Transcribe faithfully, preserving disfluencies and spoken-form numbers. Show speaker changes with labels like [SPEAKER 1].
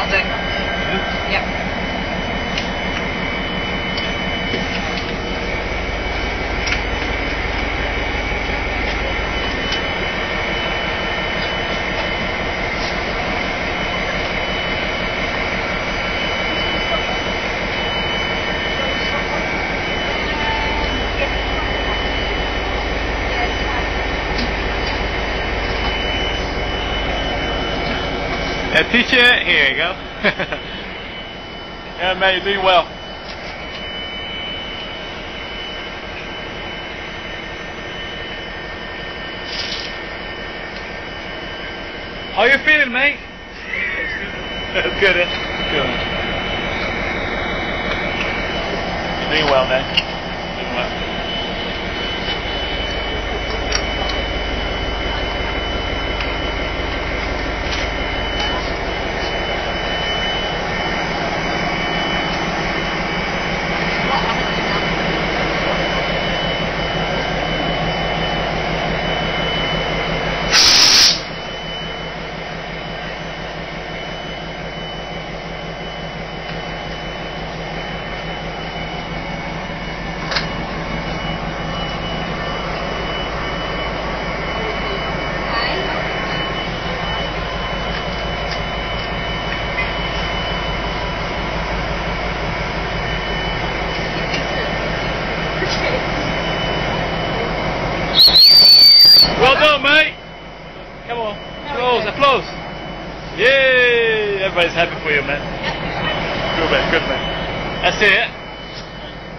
[SPEAKER 1] That'll do. Yeah. Yep.
[SPEAKER 2] A t-shirt, here you go. Yeah, man, you're doing well. How you feeling, mate? That's good, eh? Good. You're doing well, man. Doing well. Well done, mate. Come on. Applause, applause. Yay! Everybody's happy for you, man. Good man, good man. That's it.